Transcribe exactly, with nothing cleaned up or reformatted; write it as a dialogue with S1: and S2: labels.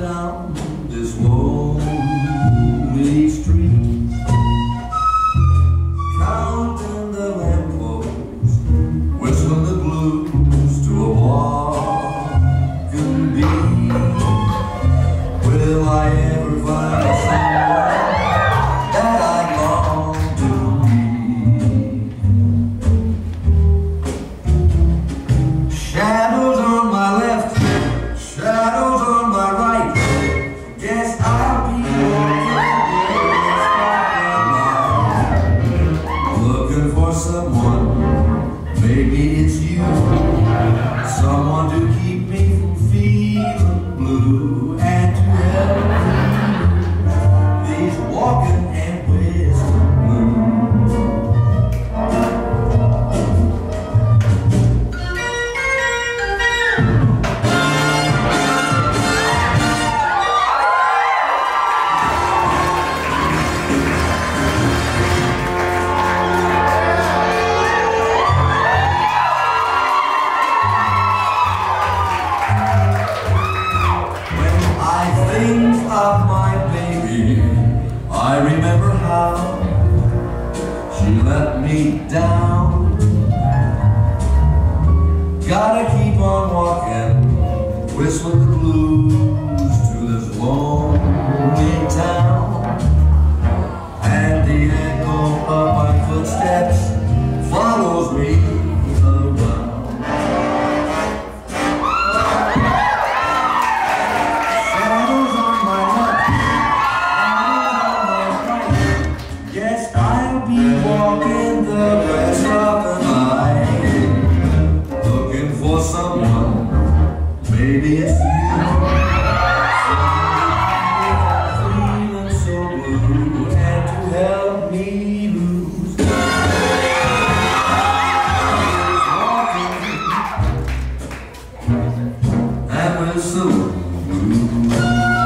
S1: down this lonely street, counting the lampposts, whistling the blues to a walking beat. Will I ever find someone that I long to be? Shadows on my left, shadows on my right. Guess I'll be walking, looking for someone. Maybe it's you, someone to keep me from feeling blue and to help me these walking and whistling blues. Of my baby, I remember how she let me down. Gotta keep on walking, whistling the blues to this lonely town. And the echo of my footsteps follows me around. Walking the rest of the night, looking for someone. Maybe it's you. Feeling so blue, and to help me lose. Walking and with some blue.